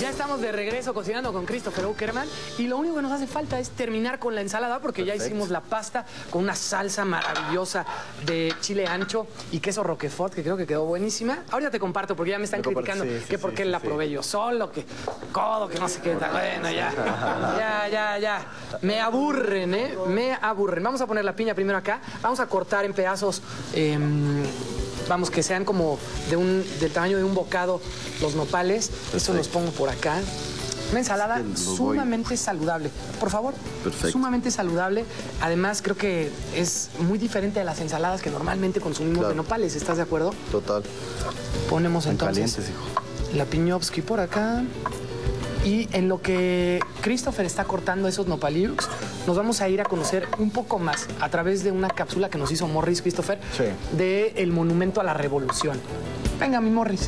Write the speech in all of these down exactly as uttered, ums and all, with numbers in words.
Ya estamos de regreso cocinando con Christopher Uckerman y lo único que nos hace falta es terminar con la ensalada porque Perfecto. Ya hicimos la pasta con una salsa maravillosa de chile ancho y queso roquefort que creo que quedó buenísima. Ahora te comparto porque ya me están me criticando sí, sí, que sí, por qué sí, la sí. probé yo solo, que codo, que no sé qué tal. Bueno, ya, ya, ya, ya. Me aburren, ¿eh? Me aburren. Vamos a poner la piña primero acá. Vamos a cortar en pedazos... Eh, Vamos, que sean como de un, del tamaño de un bocado los nopales. Perfecto. Eso los pongo por acá. Una ensalada sumamente saludable. Por favor, Perfecto. Sumamente saludable. Además, creo que es muy diferente a las ensaladas que normalmente consumimos claro. de nopales. ¿Estás de acuerdo? Total. Ponemos entonces calientes, hijo. La piñovsky por acá. Y en lo que Christopher está cortando esos nopaliux, nos vamos a ir a conocer un poco más a través de una cápsula que nos hizo Morris, Christopher, sí. de el Monumento a la Revolución. Venga, mi Morris.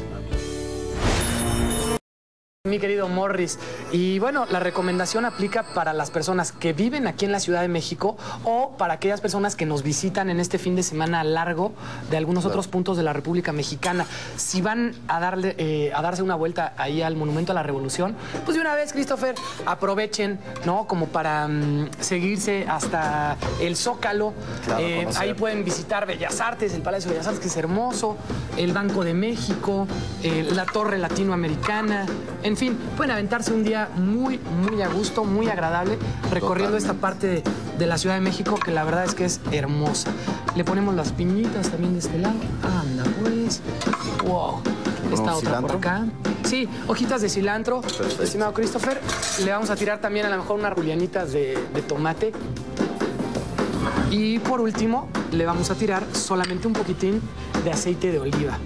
Mi querido Morris. Y bueno, la recomendación aplica para las personas que viven aquí en la Ciudad de México o para aquellas personas que nos visitan en este fin de semana largo de algunos claro. otros puntos de la República Mexicana. Si van a, darle, eh, a darse una vuelta ahí al Monumento a la Revolución, pues de una vez, Christopher, aprovechen, ¿no? Como para um, seguirse hasta el Zócalo. Claro, eh, ahí pueden visitar Bellas Artes, el Palacio de Bellas Artes, que es hermoso, el Banco de México, eh, la Torre Latinoamericana. En fin, pueden aventarse un día muy, muy a gusto, muy agradable, recorriendo Totalmente. esta parte de, de la Ciudad de México, que la verdad es que es hermosa. Le ponemos las piñitas también de este lado. Anda, pues. Wow. Esta otra cilantro? por acá. Sí, hojitas de cilantro. Perfecto. Estimado Christopher, le vamos a tirar también a lo mejor unas julianitas de, de tomate. Y por último, le vamos a tirar solamente un poquitín de aceite de oliva.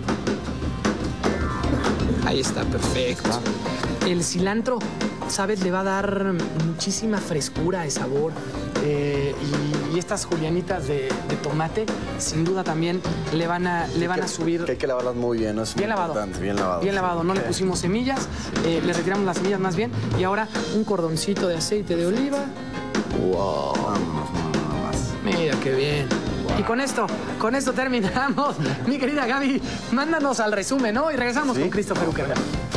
Ahí está, perfecto. El cilantro, ¿sabes? Le va a dar muchísima frescura de sabor. Eh, y, y estas julianitas de, de tomate, sin duda también le van a, le van que, a subir... Que hay que lavarlas muy bien, ¿no? Es bien, lavado, bien lavado. Bien lavado. No le pusimos semillas, eh, le retiramos las semillas más bien. Y ahora un cordoncito de aceite de oliva. ¡Wow! Vámonos, nada más. Mira qué bien. Wow. Y con esto, con esto terminamos. Mi querida Gaby, mándanos al resumen, ¿no? Y regresamos ¿Sí? con Christopher Uckerman.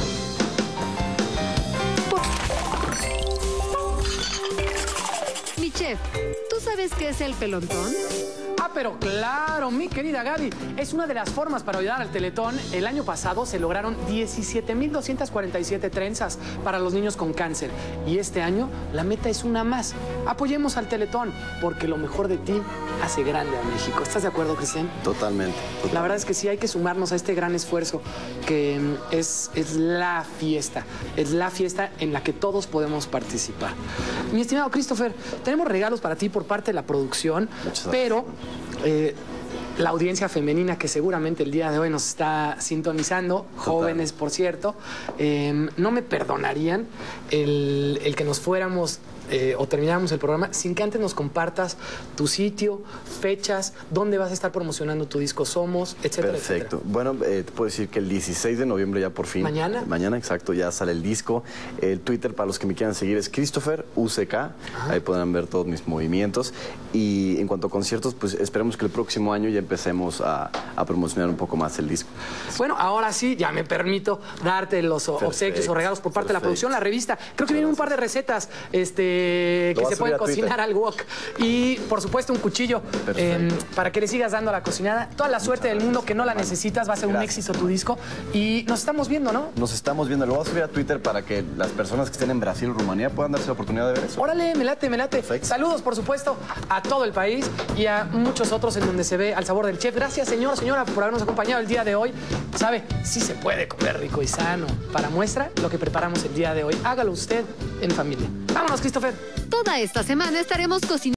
Mi chef, ¿tú sabes qué es el pelontón? Ah, pero claro, mi querida Gaby, es una de las formas para ayudar al Teletón. El año pasado se lograron diecisiete mil doscientas cuarenta y siete trenzas para los niños con cáncer. Y este año la meta es una más. Apoyemos al Teletón, porque lo mejor de ti hace grande a México. ¿Estás de acuerdo, Cristian? Totalmente, totalmente. La verdad es que sí hay que sumarnos a este gran esfuerzo que es, es la fiesta. Es la fiesta en la que todos podemos participar. Mi estimado Christopher, tenemos regalos para ti por parte de la producción, pero... Eh, la audiencia femenina que seguramente el día de hoy nos está sintonizando, Total. jóvenes por cierto, eh, no me perdonarían el, el que nos fuéramos eh, o termináramos el programa sin que antes nos compartas tu sitio, fechas, dónde vas a estar promocionando tu disco Somos, etcétera, Perfecto. etcétera. Bueno, eh, te puedo decir que el dieciséis de noviembre ya por fin. ¿Mañana? Mañana, exacto, ya sale el disco. El Twitter para los que me quieran seguir es Christopher U C K. Ajá. Ahí podrán ver todos mis movimientos. Y en cuanto a conciertos, pues esperemos que el próximo año ya empecemos a, a promocionar un poco más el disco. Bueno, ahora sí, ya me permito darte los Perfecto. obsequios o regalos por parte Perfecto. de la producción, la revista. Creo que vienen un par de recetas este, que se pueden cocinar al wok. Y, por supuesto, un cuchillo eh, para que le sigas dando a la cocinada. Toda la suerte del mundo, que no la necesitas, va a ser Gracias. un éxito tu disco. Y nos estamos viendo, ¿no? Nos estamos viendo. Lo voy a subir a Twitter para que las personas que estén en Brasil o Rumanía puedan darse la oportunidad de ver eso. Órale, me late, me late. Perfecto. Saludos, por supuesto, a todo el país y a muchos otros en donde se ve al sabor del chef. Gracias, señor, señora, por habernos acompañado el día de hoy. Sabe, sí se puede comer rico y sano. Para muestra, lo que preparamos el día de hoy. Hágalo usted en familia. Vámonos, Christopher. Toda esta semana estaremos cocinando.